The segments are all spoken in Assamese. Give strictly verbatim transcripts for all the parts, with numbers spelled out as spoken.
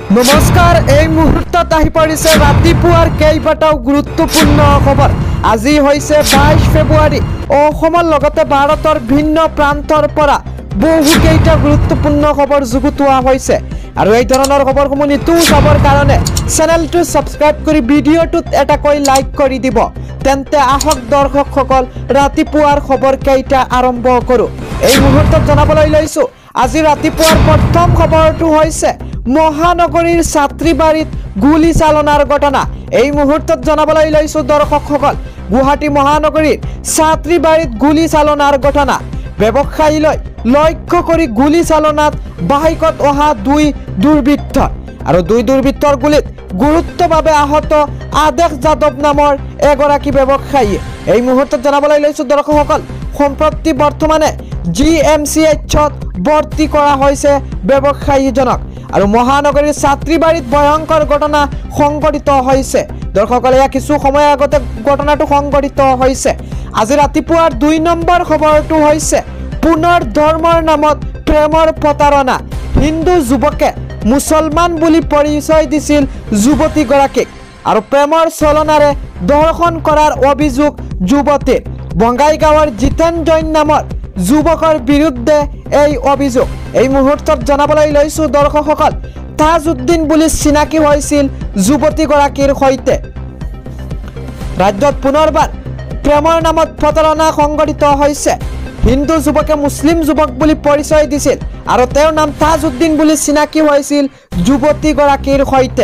নমস্কাৰ এই মুহূৰ্তত আহি পৰিছে ৰাতিপুৱাৰ কেইবাটাও গুৰুত্বপূৰ্ণ খবৰ। আজি হৈছে বাইছ ফেব্ৰুৱাৰী। অসমৰ লগতে ভাৰতৰ ভিন্ন প্ৰান্তৰ পৰা বহুকেইটা গুৰুত্বপূৰ্ণ খবৰ যুগুতোৱা হৈছে আৰু এই ধৰণৰ খবৰসমূহ নিতৌ চাবৰ কাৰণে চেনেলটো ছাবস্ক্ৰাইব কৰি ভিডিঅ'টোত এটাকৈ লাইক কৰি দিব। তেন্তে আহক দৰ্শকসকল ৰাতিপুৱাৰ খবৰ কেইটা আৰম্ভ কৰোঁ। এই মুহূৰ্তত জনাবলৈ লৈছোঁ আজি ৰাতিপুৱাৰ প্ৰথম খবৰটো হৈছে মহানগৰীৰ ছাত্ৰীবাৰীত গুলী চালনাৰ ঘটনা। এই মুহূৰ্তত জনাবলৈ লৈছোঁ দৰ্শকসকল গুৱাহাটী মহানগৰীৰ ছাত্ৰীবাৰীত গুলী চালনাৰ ঘটনা। ব্যৱসায়ীলৈ লক্ষ্য কৰি গুলী চালনাত বাইকত অহা দুই দুৰ্বৃত্ত আৰু দুই দুৰ্বৃত্তৰ গুলীত গুৰুত্বভাৱে আহত আদেশ যাদৱ নামৰ এগৰাকী ব্যৱসায়ী। এই মুহূৰ্তত জনাবলৈ লৈছোঁ দৰ্শকসকল সম্প্ৰতি বৰ্তমানে জি এম চি এইচত ভৰ্তি কৰা হৈছে ব্যৱসায়ীজনক আৰু মহানগৰীৰ ছাত্ৰীবাৰীত ভয়ংকৰ ঘটনা সংঘটিত হৈছে। দৰ্শকসকলে এয়া কিছু সময় আগতে ঘটনাটো সংঘটিত হৈছে। আজি ৰাতিপুৱাৰ দুই নম্বৰ খবৰটো হৈছে পুনৰ ধৰ্মৰ নামত প্ৰেমৰ প্ৰতাৰণা। হিন্দু যুৱকে মুছলমান বুলি পৰিচয় দিছিল যুৱতীগৰাকীক আৰু প্ৰেমৰ চলনাৰে দৰ্শন কৰাৰ অভিযোগ যুৱতীৰ। বঙাইগাঁৱৰ জিতেন জৈন নামৰ যুৱকৰ বিৰুদ্ধে এই অভিযোগ। এই মুহূৰ্তত জনাবলৈ লৈছোঁ দৰ্শকসকল তাজউদ্দিন বুলি চিনাকি হৈছিল যুৱতীগৰাকীৰ সৈতে। ৰাজ্যত পুনৰবাৰ প্ৰেমৰ নামত প্ৰতাৰণা সংঘটিত হৈছে। হিন্দু যুৱকে মুছলিম যুৱক বুলি পৰিচয় দিছিল আৰু তেওঁৰ নাম তাজউদ্দিন বুলি চিনাকি হৈছিল যুৱতীগৰাকীৰ সৈতে।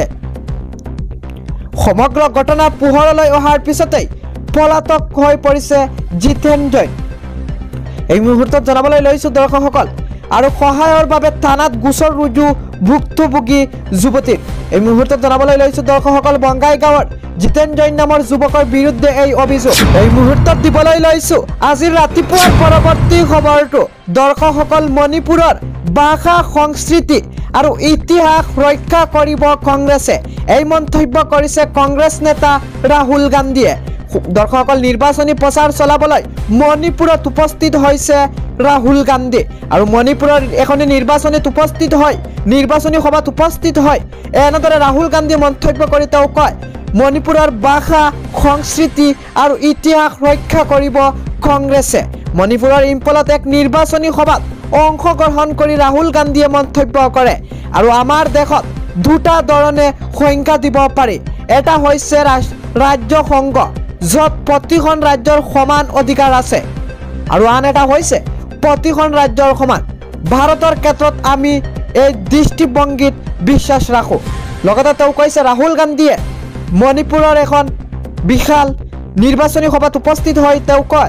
সমগ্ৰ ঘটনা পোহৰলৈ অহাৰ পিছতেই পলাতক হৈ পৰিছে জিতেন জৈন। এই মুহূৰ্তত জনাবলৈ লৈছোঁ দৰ্শকসকল আৰু সহায়ৰ বাবে থানাত গোচৰ ৰুজু ভুক্তভোগী যুৱতীৰ। এই মুহূৰ্তত জনাবলৈ লৈছোঁ দৰ্শকসকল বঙাইগাঁৱৰ জিতেন জৈন নামৰ যুৱকৰ বিৰুদ্ধে এই অভিযোগ। এই মুহূৰ্তত দিবলৈ লৈছোঁ আজি ৰাতিপুৱাৰ পৰৱৰ্তী খবৰটো দৰ্শকসকল মণিপুৰৰ ভাষা সংস্কৃতি আৰু ইতিহাস ৰক্ষা কৰিব কংগ্ৰেছে। এই মন্তব্য কৰিছে কংগ্ৰেছ নেতা ৰাহুল গান্ধীয়ে। দৰ্শকসকল নিৰ্বাচনী প্ৰচাৰ চলাবলৈ মণিপুৰত উপস্থিত হৈছে ৰাহুল গান্ধী আৰু মণিপুৰৰ এখনি নিৰ্বাচনীত উপস্থিত হয় নিৰ্বাচনী সভাত উপস্থিত হয় এনেদৰে ৰাহুল গান্ধী মন্তব্য কৰি তেওঁ কয় মণিপুৰৰ ভাষা সংস্কৃতি আৰু ইতিহাস ৰক্ষা কৰিব কংগ্ৰেছে। মণিপুৰৰ ইম্ফলত এক নিৰ্বাচনী সভাত অংশগ্ৰহণ কৰি ৰাহুল গান্ধীয়ে মন্তব্য কৰে আৰু আমাৰ দেশত দুটা ধৰণে সংজ্ঞা দিব পাৰি। এটা হৈছে ৰাজ্য সংঘ য'ত প্ৰতিখন ৰাজ্যৰ সমান অধিকাৰ আছে আৰু আন এটা হৈছে প্ৰতিখন ৰাজ্যৰ সমান। ভাৰতৰ ক্ষেত্ৰত আমি এই দৃষ্টিভংগীত বিশ্বাস ৰাখোঁ। লগতে তেওঁ কৈছে ৰাহুল গান্ধীয়ে মণিপুৰৰ এখন বিশাল নিৰ্বাচনী সভাত উপস্থিত হৈ তেওঁ কয়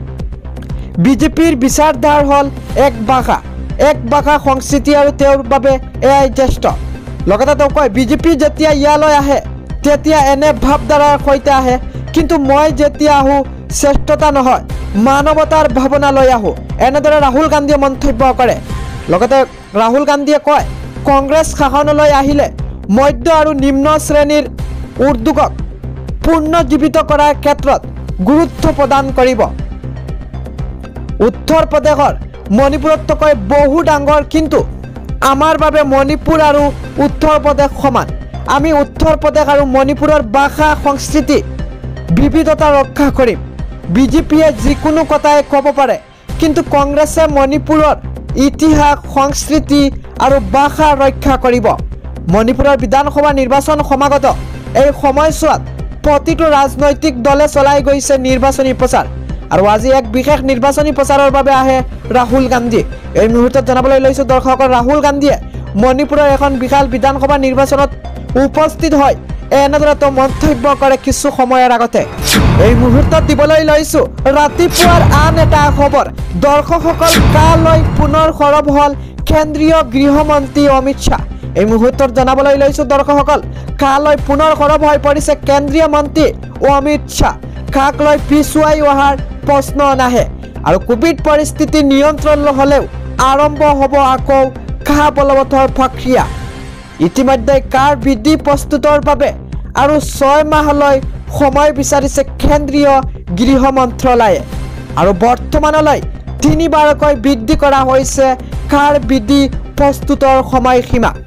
বিজেপিৰ বিচাৰধাৰা হ'ল এক ভাষা এক ভাষা সংস্কৃতি আৰু তেওঁৰ বাবে এয়াই জ্যেষ্ঠ। লগতে তেওঁ কয় বিজেপি যেতিয়া ইয়ালৈ আহে তেতিয়া এনে ভাৱধাৰাৰ সৈতে আহে কিন্তু মই যেতিয়া আহোঁ শ্ৰেষ্ঠতা নহয় মানৱতাৰ ভাৱনা লৈ আহোঁ এনেদৰে ৰাহুল গান্ধীয়ে মন্তব্য কৰে। লগতে ৰাহুল গান্ধীয়ে কয় কংগ্ৰেছ শাসনলৈ আহিলে মধ্য আৰু নিম্ন শ্ৰেণীৰ উদ্যোগক পুনৰুজ্জীৱিত কৰাৰ ক্ষেত্ৰত গুৰুত্ব প্ৰদান কৰিব। উত্তৰ প্ৰদেশৰ মণিপুৰতকৈ বহু ডাঙৰ কিন্তু আমাৰ বাবে মণিপুৰ আৰু উত্তৰ প্ৰদেশ সমান। আমি উত্তৰ প্ৰদেশ আৰু মণিপুৰৰ ভাষা সংস্কৃতি বিবিধতা ৰক্ষা কৰিম। বিজেপিয়ে যিকোনো কথাই ক'ব পাৰে কিন্তু কংগ্ৰেছে মণিপুৰৰ ইতিহাস সংস্কৃতি আৰু ভাষা ৰক্ষা কৰিব। মণিপুৰৰ বিধানসভা নিৰ্বাচন সমাগত এই সময়ছোৱাত প্ৰতিটো ৰাজনৈতিক দলে চলাই গৈছে নিৰ্বাচনী প্ৰচাৰ আৰু আজি এক বিশেষ নিৰ্বাচনী প্ৰচাৰৰ বাবে আহে ৰাহুল গান্ধী। এই মুহূৰ্তত জনাবলৈ লৈছোঁ দৰ্শকৰ ৰাহুল গান্ধীয়ে মণিপুৰৰ এখন বিশাল বিধানসভা নিৰ্বাচনত উপস্থিত হয় এনেদৰে তেওঁ মন্তব্য কৰে কিছু সময়ৰ আগতে। এই মুহূৰ্তত দিবলৈ লৈছোঁ ৰাতিপুৱাৰ আন এটা খবৰ। দৰ্শকসকল কালৈ পুনৰ সৰব হ'ল কেন্দ্ৰীয় গৃহমন্ত্ৰী অমিত শ্বাহ। এই মুহূৰ্তত জনাবলৈ লৈছোঁ দৰ্শকসকল কালৈ পুনৰ সৰব হৈ পৰিছে কেন্দ্ৰীয় মন্ত্ৰী অমিত শ্বাহ। কাক লৈ পিছুৱাই অহাৰ প্ৰশ্ন নাহে আৰু কোভিড পৰিস্থিতি নিয়ন্ত্ৰণ হ'লেও আৰম্ভ হ'ব আকৌ কা বলৱৎৰ প্ৰক্ৰিয়া। ইতিমধ্যে কাৰ বৃদ্ধি প্ৰস্তুতৰ বাবে আৰু ছয় মাহলৈ সময় বিচাৰিছে কেন্দ্ৰীয় গৃহ মন্ত্ৰালয়ে আৰু বৰ্তমানলৈ তিনিবাৰকৈ বৃদ্ধি কৰা হৈছে কাৰ বৃদ্ধি প্ৰস্তুতৰ সময়সীমা।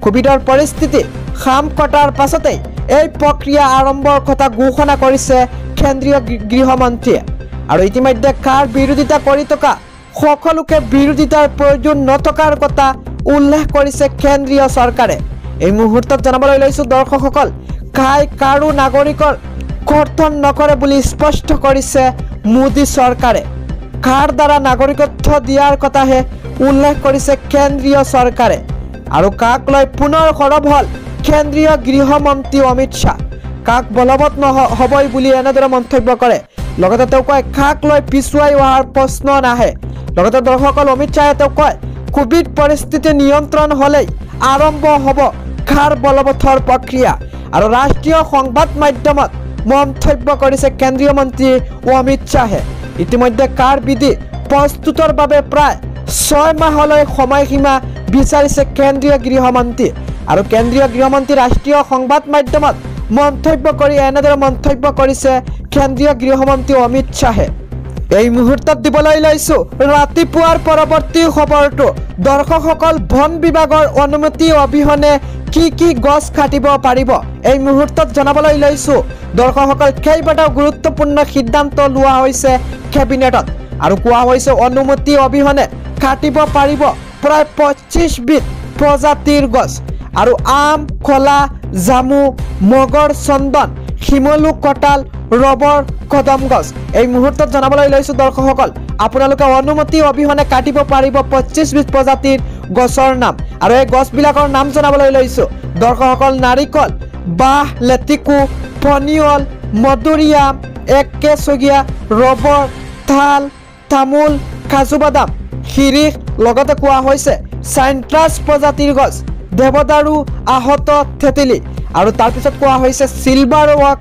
কোভিডৰ পৰিস্থিতি খাম কটাৰ পাছতেই এই প্ৰক্ৰিয়া আৰম্ভৰ কথা ঘোষণা কৰিছে কেন্দ্ৰীয় গৃহমন্ত্ৰীয়ে আৰু ইতিমধ্যে কাৰ বিৰোধিতা কৰি থকা সকলোকে বিৰোধিতাৰ প্ৰয়োজন নথকাৰ কথা উল্লেখ কৰিছে কেন্দ্ৰীয় চৰকাৰে এই মুহূৰ্তত জানাবলৈ লৈছো দৰ্শকসকল কাই কাৰো নাগৰিকৰ কৰ্তন নকৰে বুলি স্পষ্ট কৰিছে মোদী চৰকাৰে কাৰ দ্বাৰা নাগৰিকত্ব দিয়াৰ কথাহে উল্লেখ কৰিছে কেন্দ্ৰীয় চৰকাৰে আৰু কাক লৈ পুনৰ সৰব হল কেন্দ্ৰীয় গৃহমন্ত্ৰী অমিত শাহ কাক বলবৎ নহবই বুলি এনেদৰে মন্তব্য কৰে লগতে তেওঁ কয় কাক লৈ পিছুৱাই অহাৰ প্ৰশ্ন নাহে লগতে দৰ্শকসকল অমিত শাহে তেওঁ কয় কোভিড পৰিস্থিতি নিয়ন্ত্ৰণ হলেই আৰম্ভ হ'ব কাৰ বলবৎৰ প্ৰক্ৰিয়া আৰু ৰাষ্ট্ৰীয় সংবাদ মাধ্যমত মন্তব্য কৰিছে কেন্দ্ৰীয় মন্ত্ৰী অমিত শাহে ইতিমধ্যে কাৰ বিধি প্ৰস্তুতৰ বাবে প্ৰায় ছয় মাহলৈ সময়সীমা বিচাৰিছে কেন্দ্ৰীয় গৃহমন্ত্ৰী আৰু কেন্দ্ৰীয় গৃহমন্ত্ৰী ৰাষ্ট্ৰীয় সংবাদ মাধ্যমত মন্তব্য কৰি এনেদৰে মন্তব্য কৰিছে কেন্দ্ৰীয় গৃহমন্ত্ৰী অমিত শাহে এই মুহূৰ্তত দিবলৈ লৈছো ৰাতিপুৱাৰ পৰৱৰ্তী খবৰটো দৰ্শকসকল বন বিভাগৰ অনুমতি অবিহনে কি কি গছ কাটিব পাৰিব এই মুহূৰ্তত জনাবলৈ লৈছো দৰ্শকসকল কেইবাটাও গুৰুত্বপূৰ্ণ সিদ্ধান্ত লোৱা হৈছে কেবিনেটত আৰু কোৱা হৈছে অনুমতি অবিহনে কাটিব পাৰিব প্ৰায় পঁচিছ বিধ প্ৰজাতিৰ গছ আৰু আম কলা জামু মগৰ চন্দন শিমলু কটাল ৰবৰ কদম গছ এই মুহূৰ্তত জনাবলৈ লৈছো দৰ্শকসকল আপোনালোকে অনুমতি অবিহনে কাটিব পাৰিব পঁচিছ বিধ প্ৰজাতিৰ গছৰ নাম আৰু এই গছবিলাকৰ নাম জনাবলৈ লৈছো দৰ্শকসকল নাৰিকল বাহ লেটিকু পনিয়ল মধুৰিআম একেচগীয়া ৰবৰ তাল তামোল কাজু বাদাম শিৰিষ লগতে কোৱা হৈছে সাইট্ৰাছ প্ৰজাতিৰ গছ দেৱদাৰু আহত থেতেলি আৰু তাৰপিছত কোৱা হৈছে সিলভাৰ ওক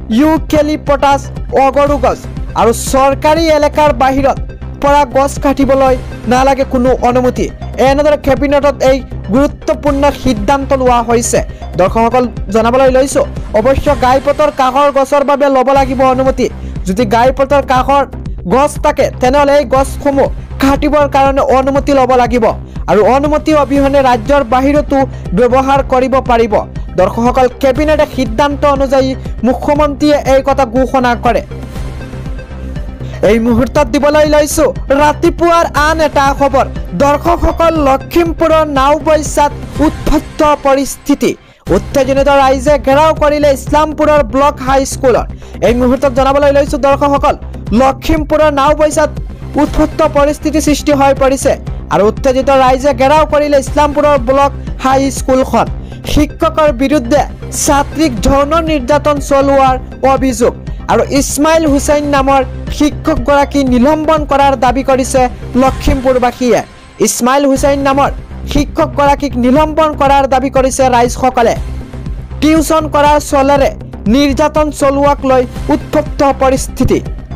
ইউকেলিপটাছ অগৰু গছ আৰু চৰকাৰী এলেকাৰ বাহিৰত পৰা গছ কাটিবলৈ নালাগে কোনো অনুমতি এনেদৰে কেবিনেটত এই গুৰুত্বপূৰ্ণ সিদ্ধান্ত লোৱা হৈছে দৰ্শকসকল জনাবলৈ লৈছো অৱশ্য গাইপথৰ কাষৰ গছৰ বাবে ল'ব লাগিব অনুমতি যদি গাইপথৰ কাষৰ গছ থাকে তেনেহ'লে এই গছসমূহ কাটিবৰ কাৰণে অনুমতি ল'ব লাগিব আৰু অনুমতি অবিহনে ৰাজ্যৰ বাহিৰতো ব্যৱহাৰ কৰিব পাৰিব দৰ্শকসকল কেবিনেটে সিদ্ধান্ত অনুযায়ী মুখ্যমন্ত্ৰীয়ে এই কথা ঘোষণা কৰে এই মুহূৰ্তত দিবলৈ লৈছো ৰাতিপুৱাৰ আন এটা খবৰ দৰ্শকসকল লখিমপুৰৰ নাওবৈচাত উত্তপ্ত পৰিস্থিতি উত্তেজনিত ৰাইজে ঘেৰাও কৰিলে ইছলামপুৰৰ ব্লক হাই স্কুলৰ এই মুহূৰ্তত জনাবলৈ লৈছো দৰ্শকসকল লখিমপুৰৰ নাওবৈচাত উত্তপ্ত পৰিস্থিতি সৃষ্টি হৈ পৰিছে আৰু উত্তেজিত ৰাইজে ঘেৰাও কৰিলে ইছলামপুৰৰ ব্লক হাই স্কুলখন শিক্ষকৰ বিৰুদ্ধে ছাত্ৰীক যৌন নিৰ্যাতন চলোৱাৰ অভিযোগ আৰু ইছমাইল হুছেইন নামৰ শিক্ষকগৰাকী নিলম্বন কৰাৰ দাবী কৰিছে লখিমপুৰবাসীয়ে ইছমাইল হুছেইন নামৰ শিক্ষকগৰাকীক নিলম্বন কৰাৰ দাবী কৰিছে ৰাইজসকলে টিউচন কৰাৰ চলেৰে নিৰ্যাতন চলোৱাক লৈ উত্তপ্ত পৰিস্থিতি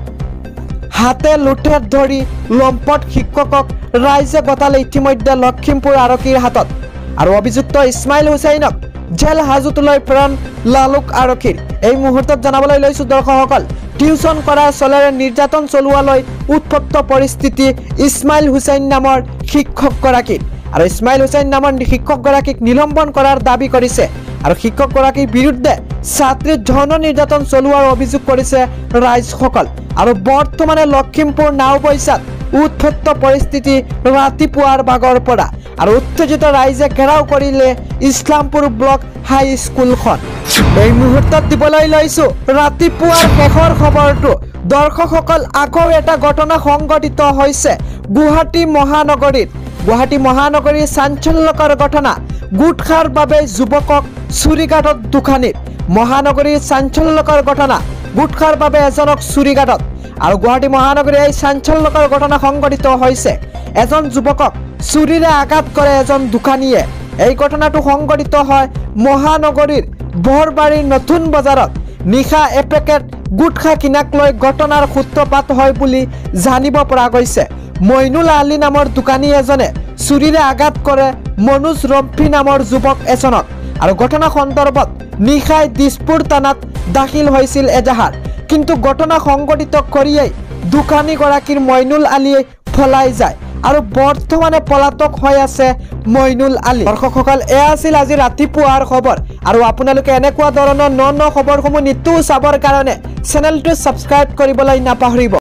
হাতে লুঠে ধৰি লম্পট শিক্ষকক ৰাইজে গতালে ইতিমধ্যে লখিমপুৰ আৰক্ষীৰ হাতত আৰু অভিযুক্ত ইছমাইল হুছেইনক জেল হাজতলৈ প্ৰেৰণ লালুক আৰক্ষীৰ এই মুহূৰ্তত জনাবলৈ লৈছো দৰ্শকসকল টিউচন কৰাৰ চলেৰে নিৰ্যাতন চলোৱালৈ উত্তপ্ত পৰিস্থিতি ইছমাইল হুছেইন নামৰ শিক্ষকগৰাকীৰ আৰু ইছমাইল হুছেইন নামৰ শিক্ষকগৰাকীক নিলম্বন কৰাৰ দাবী কৰিছে আৰু শিক্ষকগৰাকীৰ বিৰুদ্ধে ছাত্ৰীৰ যৌন নিৰ্যাতন চলোৱাৰ অভিযোগ কৰিছে ৰাইজসকল আৰু বৰ্তমানে লখিমপুৰ নাওবৈচাত উত্তপ্ত পৰিস্থিতি ৰাতিপুৱাৰ ভাগৰ পৰা আৰু উত্তেজিত ৰাইজে ঘেৰাও কৰিলে ইছলামপুৰ ব্লক হাই স্কুলখন এই মুহূৰ্তত দিবলৈ লৈছো ৰাতিপুৱাৰ শেষৰ খবৰটো দৰ্শকসকল আকৌ এটা ঘটনা সংঘটিত হৈছে গুৱাহাটী মহানগৰীত গুৱাহাটী মহানগৰীৰ চাঞ্চল্যকৰ ঘটনা গুটখাৰ বাবে যুৱকক চুৰিকাটত দোকানীত মহানগৰীৰ চাঞ্চল্যকৰ ঘটনা গুটখাৰ বাবে এজনক চুৰিকাটত আৰু গুৱাহাটী মহানগৰীৰ এই চাঞ্চল্যকৰ ঘটনা সংঘটিত হৈছে এজন যুৱকক চুৰিৰে আঘাত কৰে এজন দোকানীয়ে এই ঘটনাটো সংঘটিত হয় মহানগৰীৰ বৰবাৰীৰ নতুন বজাৰত নিশা এপেকেট গুটখা কিনাক লৈ ঘটনাৰ সূত্ৰপাত হয় বুলি জানিব পৰা গৈছে মইনুল আলী নামৰ দোকানী এজনে চুৰিৰে আঘাত কৰে মনোজ ৰম্ফি নামৰ যুৱক এজনক আৰু ঘটনা সন্দৰ্ভত নিশাই দিছপুৰ থানাত দাখিল হৈছিল এজাহাৰ কিন্তু ঘটনা সংঘটিত কৰিয়েই দোকানীগৰাকীৰ মইনুল আলীয়ে পলাই যায় আৰু বৰ্তমানে পলাতক হৈ আছে মইনুল আলী। দৰ্শকসকল, এয়া আছিল আজি ৰাতিপুৱাৰ খবৰ আৰু আপোনালোকে এনেকুৱা ধৰণৰ ন ন খবৰসমূহ নিতৌ চাবৰ কাৰণে চেনেলটো ছাবস্ক্ৰাইব কৰিবলৈ নাপাহৰিব।